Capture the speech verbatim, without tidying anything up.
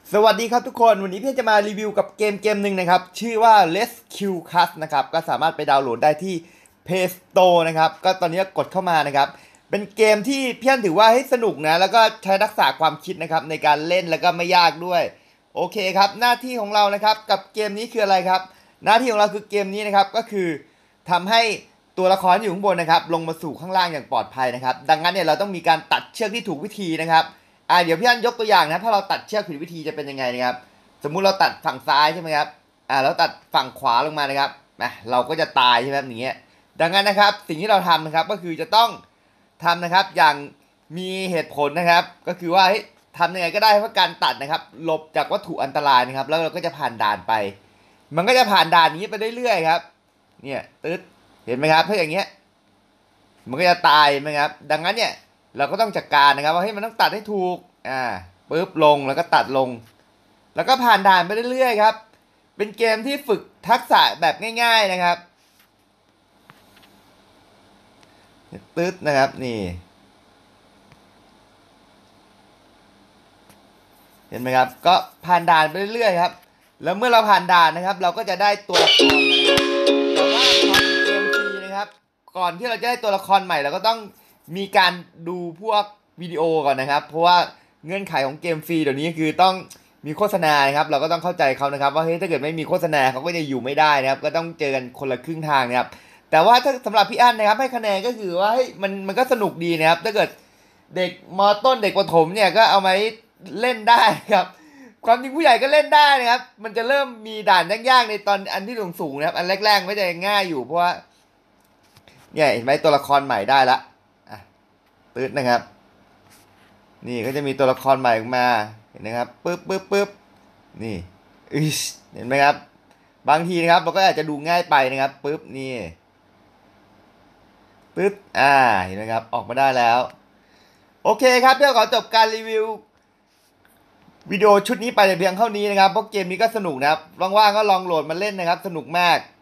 สวัสดีครับทุกคนวันนี้พี่จะมารีวิวกับเกมเกมหนึ่งนะครับชื่อว่า Rescue Class นะครับก็สามารถไปดาวน์โหลดได้ที่ Play Store นะครับก็ตอนนี้กดเข้ามานะครับเป็นเกมที่พี่อันถือว่าให้สนุกนะแล้วก็ใช้ทักษะความคิดนะครับในการเล่นแล้วก็ไม่ยากด้วยโอเคครับหน้าที่ของเรานะครับกับเกมนี้คืออะไรครับหน้าที่ของเราคือเกมนี้นะครับก็คือทำให้ตัวละครที่อยู่ข้างบนนะครับลงมาสู่ข้างล่างอย่างปลอดภัยนะครับดังนั้นเนี่ยเราต้องมีการตัดเชือกที่ถูกวิธีนะครับ อ่าเดี๋ยวพี่อันยกตัวอย่างนะถ้าเราตัดเชือกผิดวิธีจะเป็นยังไงนะครับสมมุติเราตัดฝั่งซ้ายใช่ไหมครับอ่าแล้วตัดฝั่งขวาลงมานะครับนะเราก็จะตายใช่ไหมอย่างเงี้ยดังนั้นนะครับสิ่งที่เราทำนะครับก็คือจะต้องทำนะครับอย่างมีเหตุผลนะครับก็คือว่าทำยังไงก็ได้เพื่อการตัดนะครับหลบจากวัตถุอันตรายนะครับแล้วเราก็จะผ่านด่านไปมันก็จะผ่านด่านนี้ไปเรื่อยๆครับเนี่ยตึ๊ดเห็นไหมครับถ้าอย่างเงี้ยมันก็จะตายไหมครับดังนั้นเนี่ยเราก็ต้องจัดการนะครับว่าให้มันต้องตัดให้ถูกอ่าปุ๊บลงแล้วก็ตัดลงแล้วก็ผ่านด่านไปเรื่อยๆครับเป็นเกมที่ฝึกทักษะแบบง่ายๆนะครับตึ๊ดนะครับนี่เห็นไหมครับก็ผ่านด่านไปเรื่อยๆครับแล้วเมื่อเราผ่านด่านนะครับเราก็จะได้ตัวละครแต่ว่าตอนเกมฟรีนะครับก่อนที่เราจะได้ตัวละครใหม่เราก็ต้องมีการดูพวกวิดีโอก่อนนะครับเพราะว่าเงื่อนไขของเกมฟรีเดี๋ยวนี้คือต้องมีโฆษณาครับเราก็ต้องเข้าใจเขานะครับว่าเฮ้ยถ้าเกิดไม่มีโฆษณาเขาก็จะอยู่ไม่ได้นะครับก็ต้องเจอกันคนละครึ่งทางนะครับแต่ว่าถ้าสำหรับพี่อั้นนะครับให้คะแนนก็คือว่าเฮ้ยมันมันก็สนุกดีนะครับถ้าเกิดเด็กมต้นเด็กประถมเนี่ยก็เอามาเล่นได้ครับความจริงผู้ใหญ่ก็เล่นได้นะครับมันจะเริ่มมีด่านยากๆในตอนอันที่สูงๆนะครับอันแรกๆไม่ได้ง่ายอยู่เพราะว่าเนี่ยเห็นไหมตัวละครใหม่ได้ละอ่ะตืดนะครับนี่ก็จะมีตัวละครใหม่ออกมาเห็นนะครับปึ๊บปึ๊บปึ๊บนี่อิชเห็นไหมครับบางทีนะครับเราก็อาจจะดูง่ายไปนะครับปึ๊บนี่ปึ๊บอ่าเห็นไหมครับออกมาได้แล้วโอเคครับเพื่อขอจบการรีวิววิดีโอชุดนี้ไปแต่เพียงเท่านี้นะครับเพราะเกมนี้ก็สนุกนะครับว่างๆก็ลองโหลดมาเล่นนะครับสนุกมาก